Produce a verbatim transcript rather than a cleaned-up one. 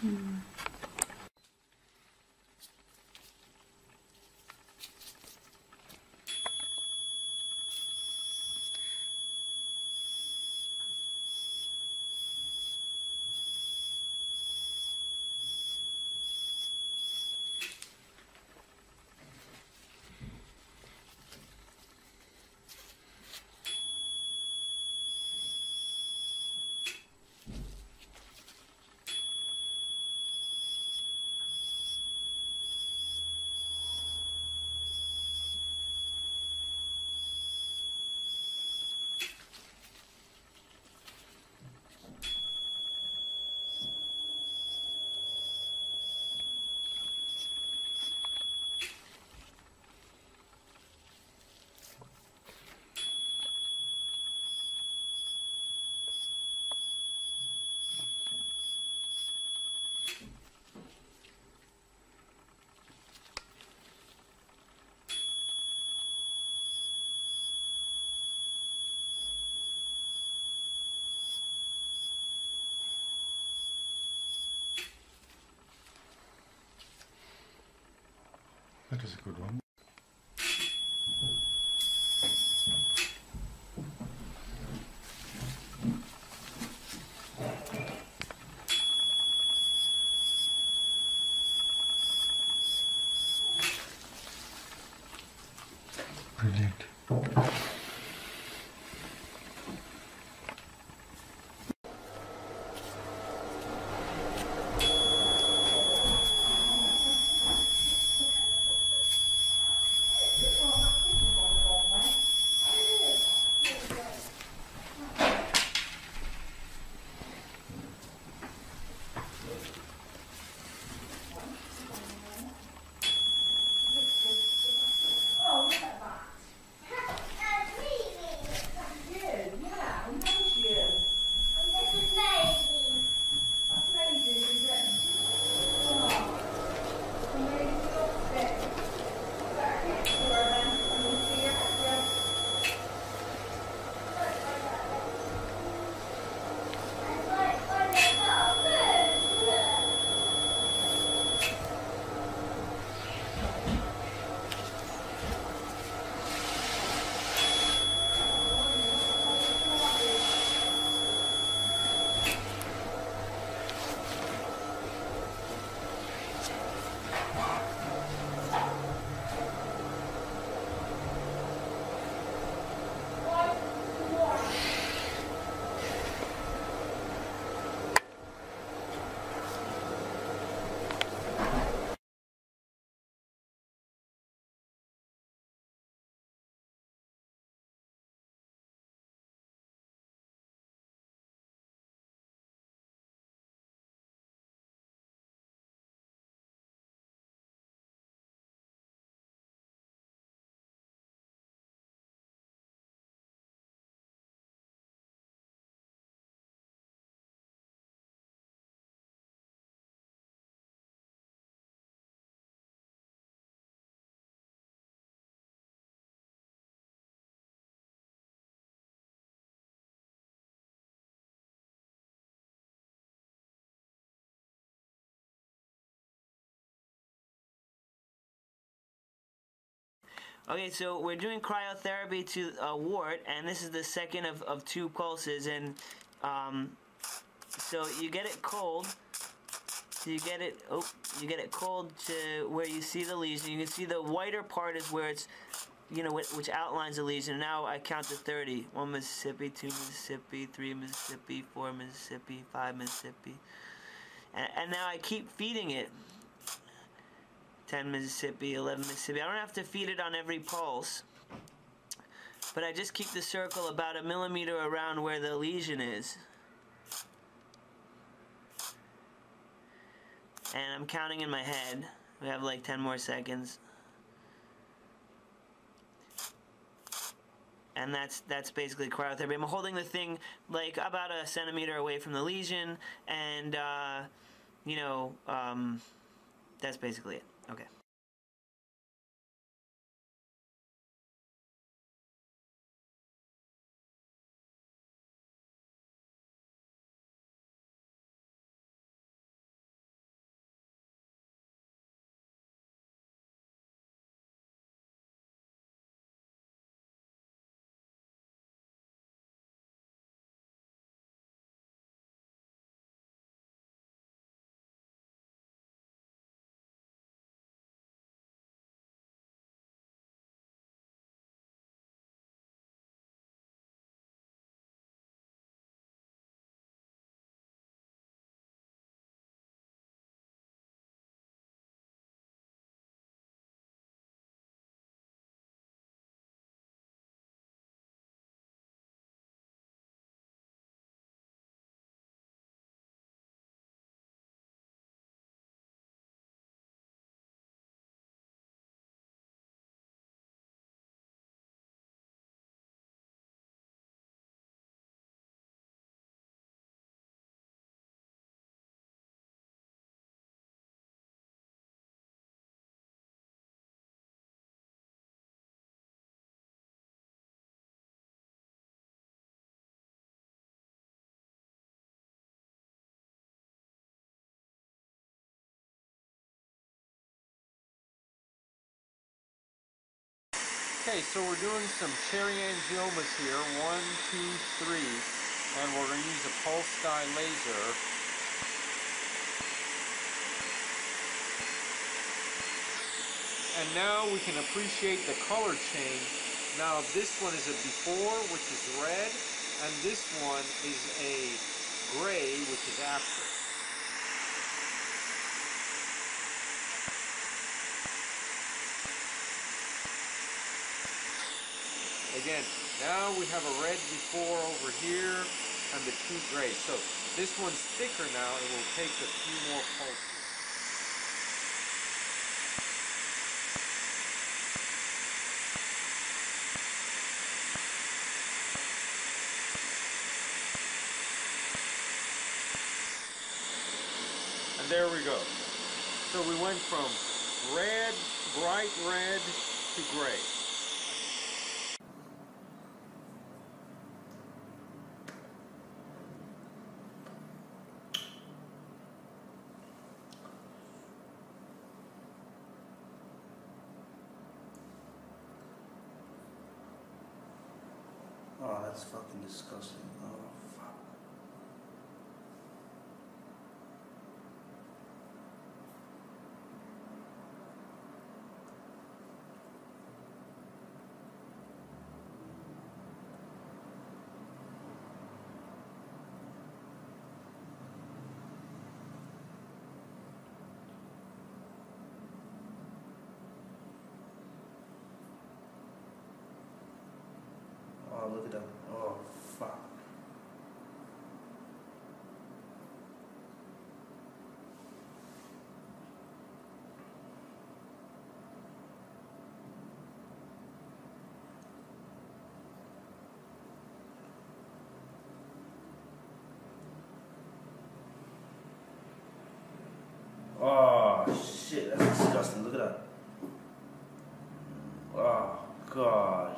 Mm. That is a good one. Brilliant. Okay, so we're doing cryotherapy to uh, Wart, and this is the second of, of two pulses, and um, so you get it cold. So you get it, oh, you get it cold to where you see the lesion. You can see the whiter part is where it's, you know, which outlines the lesion. Now I count to thirty. One Mississippi, two Mississippi, three Mississippi, four Mississippi, five Mississippi, and, and now I keep feeding it. ten Mississippi, eleven Mississippi. I don't have to feed it on every pulse, but I just keep the circle about a millimeter around where the lesion is. And I'm counting in my head. We have like ten more seconds. And that's that's basically cryotherapy. I'm holding the thing like about a centimeter away from the lesion, and uh, you know, um, that's basically it. Okay. Okay, so we're doing some cherry angiomas here, one, two, three, and we're going to use a pulse dye laser. And now we can appreciate the color change. Now this one is a before, which is red, and this one is a gray, which is after. Again, now we have a red before over here and the two grays. So this one's thicker now. It will take a few more pulses. And there we go. So we went from red, bright red, to gray. Oh, that's fucking disgusting. Oh, fuck. Oh, look at that. Oh, fuck. Oh, shit. That's disgusting. Look at that. Oh, God.